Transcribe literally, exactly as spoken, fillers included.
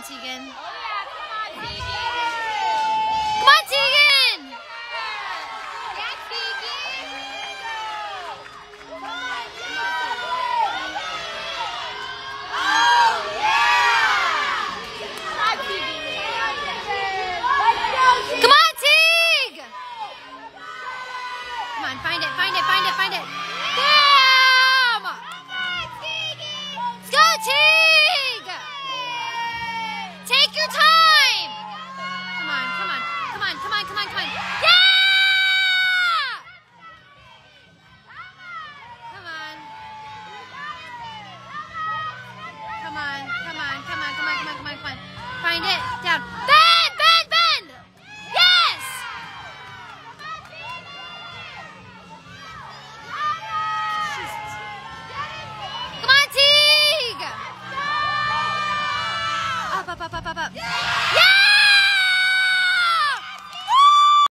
on, Tegan. Oh yeah, come on, Tegan. Come on, Tegan! Yeah, Tegan. Come on, Tegan. Oh yeah! Come on, Tegan. Let's go, Tegan. Come on, Tegan! Come on, find it, find it, find it, find it. Damn! Let's go, Tig! Take your time! Come on, come on, come on, come on, come on, come on. Yeah! Come on. Come on, come on, come on, come on, come on, come on, come on. Find it, down. Bend, bend, bend! Yes! Come on, Teague! Up, up, up, up, up, up.